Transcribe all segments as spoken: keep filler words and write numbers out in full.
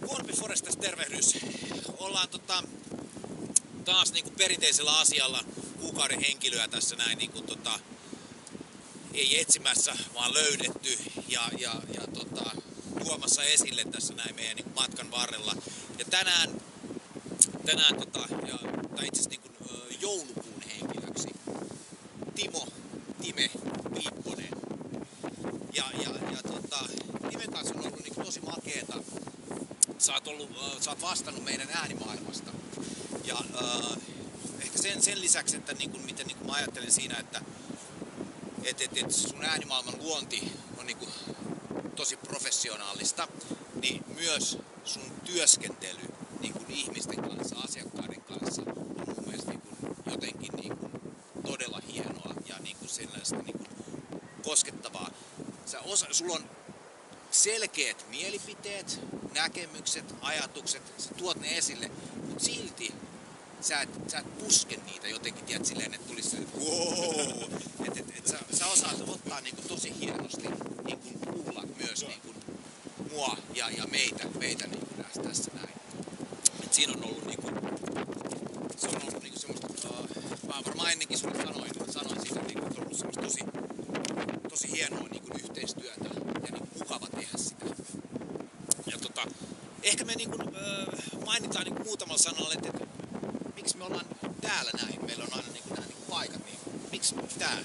Korpi Forestas, tervehdys. Ollaan tota, taas niinku perinteisellä asialla kuukauden henkilöä tässä näin niinku tota, ei etsimässä, vaan löydetty ja, ja, ja tota, tuomassa esille tässä näin meidän niinku matkan varrella. Ja tänään, tänään tota, ja, tai itse asiassa niinku, joulukuun henkilöksi Timo Time Piipponen. Ja, ja, ja tota, Timen kanssa on ollut niinku tosi makeeta. Sä oot, ollut, äh, sä oot vastannut meidän äänimaailmasta. Ja äh, ehkä sen, sen lisäksi, että niin kuin, miten niin kuin mä ajattelen siinä, että et, et, et sun äänimaailman luonti on niin kuin, tosi professionaalista, niin myös sun työskentely niin kuin ihmisten kanssa, asiakkaiden kanssa on mun mielestä niin kuin, jotenkin niin kuin, todella hienoa ja niin kuin sellaista niin kuin, koskettavaa. Sä osa, sulla on selkeät mielipiteet, näkemykset, ajatukset, sä tuot ne esille, mutta silti sä et, sä et puske niitä jotenkin, tiedät, silleen, että tulisi se, wow, että et, et sä, sä osaat ottaa niinku tosi hienosti niinku kuulla myös niinku mua ja, ja meitä, meitä niinku tässä, tässä näin. Et siinä on ollut niinku, se on ollut niinku semmoista, uh, mä varmaan ennenkin sulle sanoin, sanoin siitä, että niinku, on ollut semmoista tosi, tosi hienoa niinku yhteistyötä ja niinku mukava tehdä sitä. Ja tota, ehkä me niinku, äh, mainitaan niinku muutamalla sanalla, että, että miksi me ollaan täällä näin. Meillä on aina niinku nämä niinku paikat, niin miksi täällä?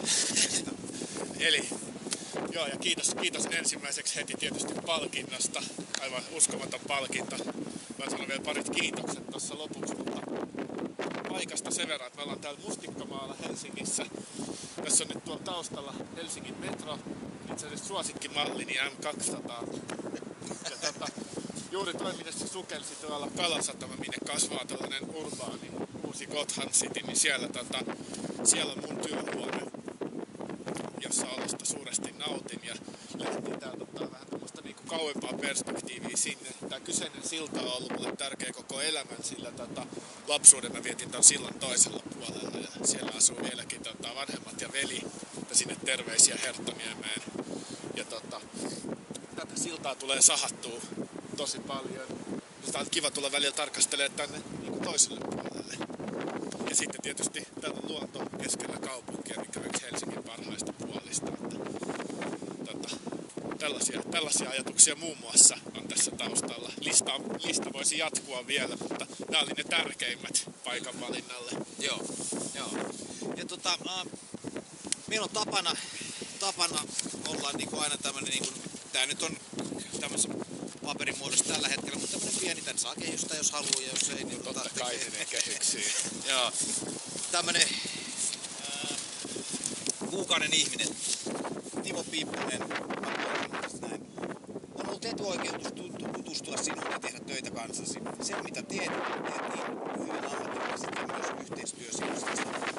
Eli joo, ja kiitos, kiitos ensimmäiseksi heti tietysti palkinnosta. Aivan uskomaton palkinto. Mä sanon vielä parit kiitokset tuossa lopuksi, mutta paikasta sen verran, että me ollaan täällä Mustikkamaalla Helsingissä. Tässä on nyt tuolla taustalla Helsingin metro, itse asiassa suosikkimallini M kaksisataa. Ja tota, juuri toi, miten se sukelsi tuolla Kalasatama, minne kasvaa tällainen urbaani uusi Gotham City, niin siellä, tota, siellä on mun työhuone, jossa olosta suuresti nautin. Ja lähdettiin täältä ottaa vähän tämmöistä niinku kauempaa perspektiiviä sinne. Tää kyseinen silta on ollut mulle tärkeä koko elämän, sillä tota, lapsuuden mä vietin tämän sillan toisella puolella. Ja siellä asuu vieläkin tota, vanhemmat ja veli. Ja sinne terveisiä Herttoniemeen. Ja tota, tätä siltaa tulee sahattua tosi paljon. Sitä on kiva tulla välillä tarkastelemaan tänne niin kuin toiselle puolelle. Ja sitten tietysti täällä on luonto keskellä kaupunkia, mikä on yksi Helsingin parhaista puolista. Että, tota, tällaisia, tällaisia ajatuksia muun muassa on tässä taustalla. Lista, lista voisi jatkua vielä, mutta nämä oli ne tärkeimmät paikan valinnalle. Joo, joo. Ja tota, äh, meillä on tapana, tapana olla niinku aina tämmönen, niinku, tää nyt on tämmöisessä paperin muodossa tällä hetkellä, mutta tämmönen pieni, tän saa kehystä jos haluaa ja jos ei, niin totta tota, kai sinne kehyksiin. Joo. Tämmönen äh, kuukauden ihminen, Timo Piipponen, näin. On ollut etuoikeutus tutustua sinuun ja tehdä töitä kanssasi. Se mitä teet, teet niin hyvin ammattimaisesti ja myös yhteistyö sinusta.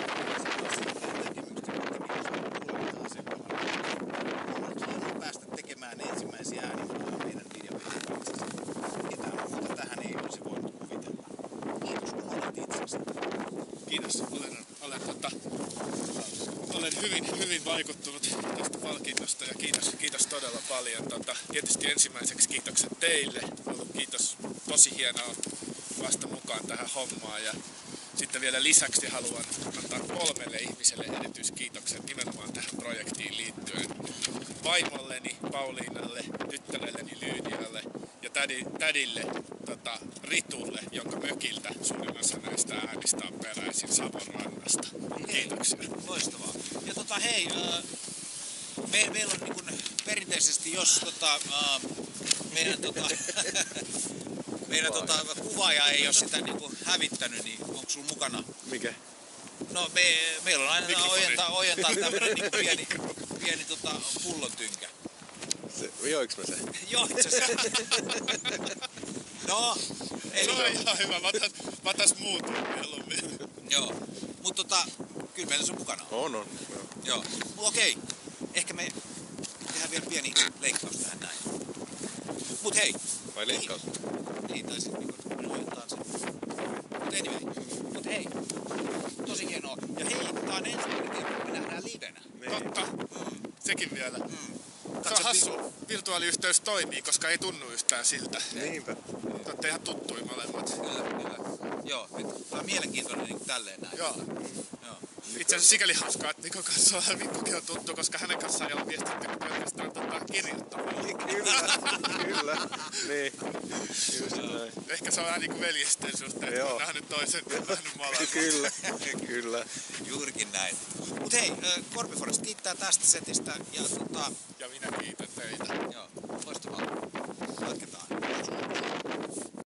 Päästä tekemään ensimmäisiä äänimalleja meidän videoiden kanssa. Ketään muuta tähän ei olisi voinut kuvitella. Kiitos kun olet itsesi. Kiitos. Olen, olen, tota, olen hyvin, hyvin vaikuttunut tästä palkinnosta ja kiitos, kiitos todella paljon. Tota, tietysti ensimmäiseksi kiitokset teille. Ollut kiitos. Tosi hienoa vasta mukaan tähän hommaan. Ja sitten vielä lisäksi haluan antaa kolmelle ihmiselle erityiskiitokset nimenomaan tähän projektiin liittyen. Vaimolleni Pauliinalle, tyttärelleni Lyydialle ja tädi, tädille tota, Ritulle, jonka mökiltä suurin osa näistä äänistä on peräisin Savonrannasta. Kiitoksia. Loistavaa. Ja tota hei, äh, me, meillä on niin kun, perinteisesti, jos tota, äh, meidän, tota, meidän tota, kuvaaja ei ole sitä niin kun, hävittänyt, niin onko sulla mukana? Mikä? No me, meillä on aina ojentaa, ojentaa tämmönen niin pieni, pieni tota, pullon tynkä. Se, joiks mä se? Joo, itse asiassa. No, ei. No ihan hyvä, mä otan, mä otas muutin mieluummin. Joo, mut tota, kyllä meillä se on mukana. On, on. Joo. Joo. Okei, ehkä me tehdään vielä pieni leikkaus tähän näin. Mut hei. Vai leikkaus? Niin, tai sit niinku ojentaan sen. Mut anyway. Mut hei. Tosi hienoa. Ja hei, tää on ensimmäinen kerta, kun me nähdään livenä. Totta. Mm. Sekin vielä. Mm. Se on hassu. Virtuaaliyhteys toimii, koska ei tunnu yhtään siltä. Niinpä. Te olette ihan tuttuja molemmat. Kyllä, kyllä. Joo, tämä on mielenkiintoinen niin kuin tälleen näin. Joo. Joo. Itse asiassa sikäli hauskaa, että Nikon kanssa on Mikkokin on tuttu, koska hänen kanssaan ei ole viestitty pelkästään tota, kirjoittamalla. Kyllä, kyllä. Niin. Just näin. Ehkä se on vähän niinku veljesten suhteen, että Joo. on nähnyt toisen, nähnyt molemmat. Kyllä, kyllä. Juurikin näin. Mut hei, Korpiforest kiittää tästä setistä ja tota, Ja minä kiitän teitä. joo, loistavaa. Jatketaan.